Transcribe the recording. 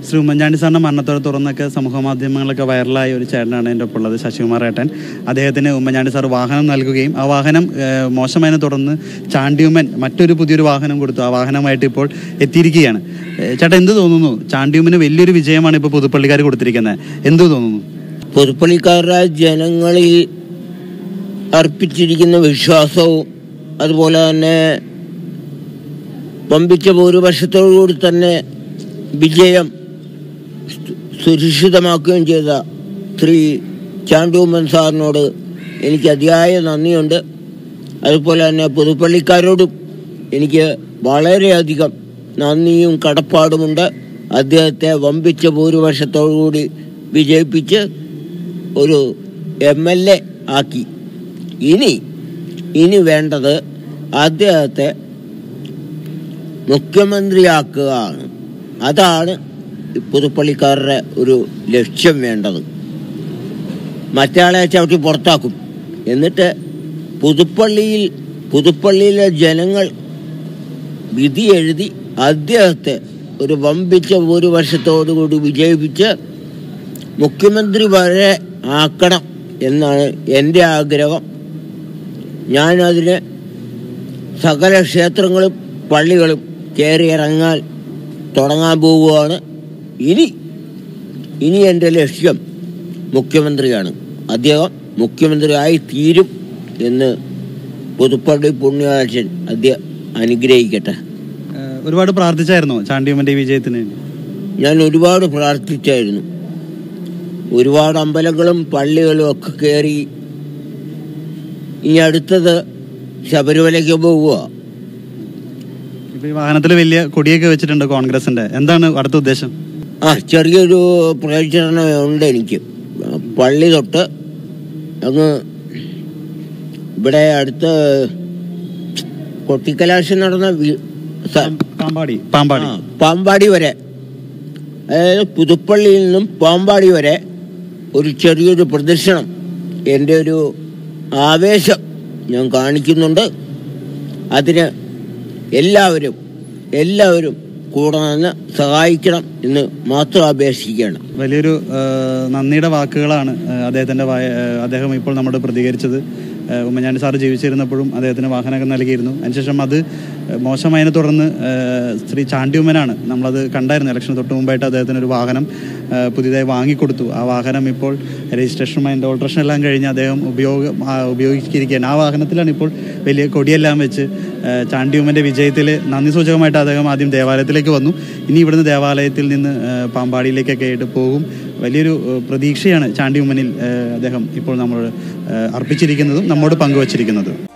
ശ്രീ ഉമ്മൻചാണ്ടി സാറിൻ്റെ മരണത്തോടെ തുറന്നൊക്കെ സമൂഹ മാധ്യമങ്ങളൊക്കെ വൈറലായ ഒരു ചേട്ടനാണ് എൻ്റെ ഒപ്പം ഉള്ളത്, ശശികുമാർ ഏട്ടൻ. അദ്ദേഹത്തിന് ഉമ്മൻചാണ്ടി സാർ വാഹനം നൽകുകയും ആ വാഹനം മോശമായതിനെ തുടർന്ന് ചാണ്ടിയുമ്മൻ മറ്റൊരു പുതിയൊരു വാഹനം കൊടുത്തു. ആ വാഹനമായിട്ട് ഇപ്പോൾ എത്തിയിരിക്കുകയാണ്. ചേട്ടാ, എന്ത് തോന്നുന്നു? ചാണ്ടിയുമ്മന് വലിയൊരു വിജയമാണ് ഇപ്പോൾ പുതുപ്പള്ളിക്കാർ കൊടുത്തിരിക്കുന്നത്. എന്ത് തോന്നുന്നു? പുതുപ്പള്ളിക്കാരുടെ ജനങ്ങളിൽ അർപ്പിച്ചിരിക്കുന്ന വിശ്വാസവും അതുപോലെ തന്നെ വമ്പിച്ച ഭൂരിപക്ഷത്തോടുകൂടി തന്നെ വിജയം സുരക്ഷിതമാക്കുകയും ചെയ്ത ശ്രീ ചാണ്ടിയുമ്മൻ സാറിനോട് എനിക്ക് അതിയായ നന്ദിയുണ്ട്. അതുപോലെ തന്നെ പുതുപ്പള്ളിക്കാരോടും എനിക്ക് വളരെയധികം നന്ദിയും കടപ്പാടുമുണ്ട്. അദ്ദേഹത്തെ വമ്പിച്ച ഭൂരിപക്ഷത്തോടുകൂടി വിജയിപ്പിച്ച് ഒരു MLA ആക്കി. ഇനി വേണ്ടത് അദ്ദേഹത്തെ മുഖ്യമന്ത്രിയാക്കുകയാണ്. അതാണ് പുതുപ്പള്ളിക്കാരുടെ ഒരു ലക്ഷ്യം വേണ്ടത്. മറ്റയാളെ ചവിട്ടി പുറത്താക്കും. എന്നിട്ട് പുതുപ്പള്ളിയിലെ ജനങ്ങൾ വിധി എഴുതി അദ്ദേഹത്തെ ഒരു വമ്പിച്ച ഭൂരിപക്ഷത്തോടുകൂടി വിജയിപ്പിച്ച് മുഖ്യമന്ത്രി വരെ ആക്കണം എന്നാണ് എൻ്റെ ആഗ്രഹം. ഞാനതിന് സകല ക്ഷേത്രങ്ങളും പള്ളികളും കയറിയിറങ്ങാൻ തുടങ്ങാൻ പോവുകയാണ്. ഇനി എൻ്റെ ലക്ഷ്യം മുഖ്യമന്ത്രിയാണ്. അദ്ദേഹം മുഖ്യമന്ത്രിയായി തീരും എന്ന് പുതുപ്പള്ളി പുണ്യാളൻ അദ്ദേഹം അനുഗ്രഹിക്കട്ടെ. ഒരുപാട് പ്രാർത്ഥിച്ചായിരുന്നോ ചാണ്ടിയുമ്മൻ്റെ വിജയത്തിന്? ഞാൻ ഒരുപാട് പ്രാർത്ഥിച്ചായിരുന്നു. ഒരുപാട് അമ്പലങ്ങളും പള്ളികളും ഒക്കെ കയറി. ഇനി അടുത്തത് ശബരിമലയ്ക്ക് പോവുക. ഈ വാഹനത്തിൽ വലിയ കൊടിയൊക്കെ വെച്ചിട്ടുണ്ട് കോൺഗ്രസിന്റെ. എന്താണ് അടുത്ത ഉദ്ദേശം? ചെറിയൊരു പ്രചരണമുണ്ട് എനിക്ക്. പള്ളി തൊട്ട് അങ്ങ് ഇവിടെ അടുത്ത് കൊട്ടിക്കലാശം നടന്ന പാമ്പാടി വരെ, അതായത് പുതുപ്പള്ളിയിൽ നിന്നും പാമ്പാടി വരെ ഒരു ചെറിയൊരു പ്രദർശനം, എൻ്റെ ഒരു ആവേശം ഞാൻ കാണിക്കുന്നുണ്ട്. അതിന് എല്ലാവരും കൂടെ നിന്ന് സഹായിക്കണം എന്ന് മാത്രം അപേക്ഷിക്കുകയാണ്. വലിയൊരു നന്ദിയുടെ വാക്കുകളാണ് അദ്ദേഹം ഇപ്പോൾ നമ്മോട് പ്രതികരിച്ചത്. ഉമ്മൻചാണ്ടി സാറ് ജീവിച്ചിരുന്നപ്പോഴും അദ്ദേഹത്തിന് വാഹനമൊക്കെ നൽകിയിരുന്നു. അതിനുശേഷം അത് മോശമായതിനെ തുടർന്ന് ശ്രീ ചാണ്ടിയുമ്മനാണ്, നമ്മളത് കണ്ടായിരുന്നു, ഇലക്ഷന് തൊട്ട് മുമ്പായിട്ട് അദ്ദേഹത്തിന് ഒരു വാഹനം പുതിയതായി വാങ്ങിക്കൊടുത്തു. ആ വാഹനം ഇപ്പോൾ രജിസ്ട്രേഷനും അതിൻ്റെ ഓൾട്രേഷൻ എല്ലാം കഴിഞ്ഞ് അദ്ദേഹം ഉപയോഗിച്ചിരിക്കുകയാണ്. ആ വാഹനത്തിലാണ് ഇപ്പോൾ വലിയ കൊടിയെല്ലാം വെച്ച് ചാണ്ടിയുമ്മൻ്റെ വിജയത്തിൽ നന്ദി സൂചകമായിട്ട് അദ്ദേഹം ആദ്യം ദേവാലയത്തിലേക്ക് വന്നു. ഇനി ഇവിടുന്ന് ദേവാലയത്തിൽ നിന്ന് പാമ്പാടിയിലേക്കൊക്കെ ആയിട്ട് പോകും. വലിയൊരു പ്രതീക്ഷയാണ് ചാണ്ടിയുമ്മനിൽ അദ്ദേഹം ഇപ്പോൾ നമ്മൾ അർപ്പിച്ചിരിക്കുന്നതും നമ്മോട് പങ്കുവച്ചിരിക്കുന്നതും.